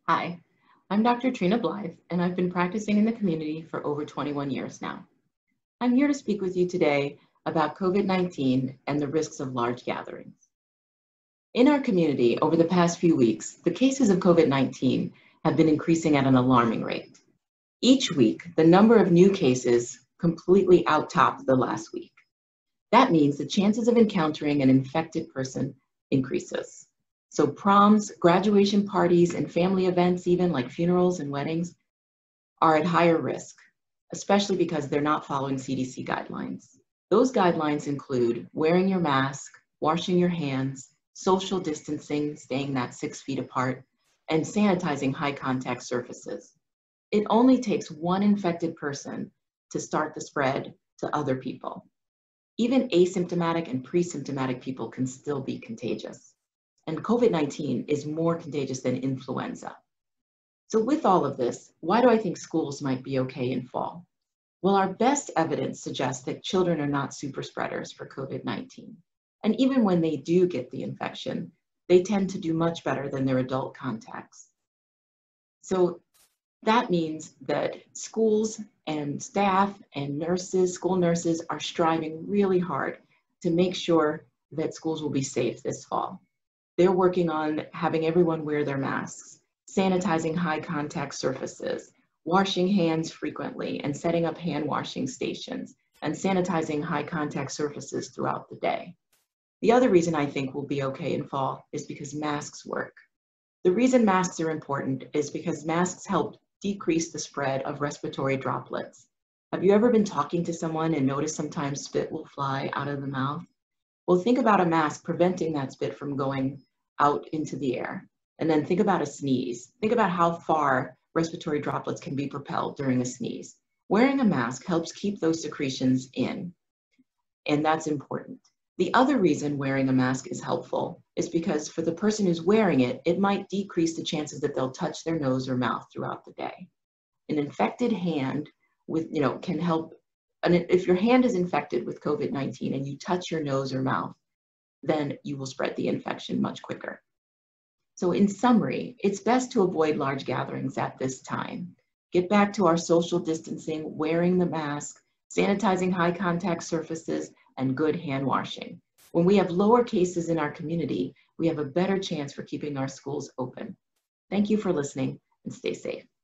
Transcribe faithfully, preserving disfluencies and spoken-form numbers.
Hi, I'm Doctor Trina Blythe, and I've been practicing in the community for over twenty-one years now. I'm here to speak with you today about COVID nineteen and the risks of large gatherings. In our community, over the past few weeks, the cases of COVID nineteen have been increasing at an alarming rate. Each week, the number of new cases completely out-topped the last week. That means the chances of encountering an infected person increases. So proms, graduation parties, and family events, even like funerals and weddings, are at higher risk, especially because they're not following C D C guidelines. Those guidelines include wearing your mask, washing your hands, social distancing, staying that six feet apart, and sanitizing high contact surfaces. It only takes one infected person to start the spread to other people. Even asymptomatic and pre-symptomatic people can still be contagious. And COVID nineteen is more contagious than influenza. So with all of this, why do I think schools might be okay in fall? Well, our best evidence suggests that children are not super spreaders for COVID nineteen. And even when they do get the infection, they tend to do much better than their adult contacts. So that means that schools and staff and nurses, school nurses, are striving really hard to make sure that schools will be safe this fall. They're working on having everyone wear their masks, sanitizing high contact surfaces, washing hands frequently, and setting up hand washing stations, and sanitizing high contact surfaces throughout the day. The other reason I think we'll be okay in fall is because masks work. The reason masks are important is because masks help decrease the spread of respiratory droplets. Have you ever been talking to someone and noticed sometimes spit will fly out of the mouth? Well, think about a mask preventing that spit from going out into the air. And then think about a sneeze. Think about how far respiratory droplets can be propelled during a sneeze. Wearing a mask helps keep those secretions in, and that's important. The other reason wearing a mask is helpful is because for the person who's wearing it, it might decrease the chances that they'll touch their nose or mouth throughout the day. An infected hand with, you know, can help, and if your hand is infected with COVID nineteen and you touch your nose or mouth, then you will spread the infection much quicker. So in summary, it's best to avoid large gatherings at this time. Get back to our social distancing, wearing the mask, sanitizing high contact surfaces, and good hand washing. When we have lower cases in our community, we have a better chance for keeping our schools open. Thank you for listening, and stay safe.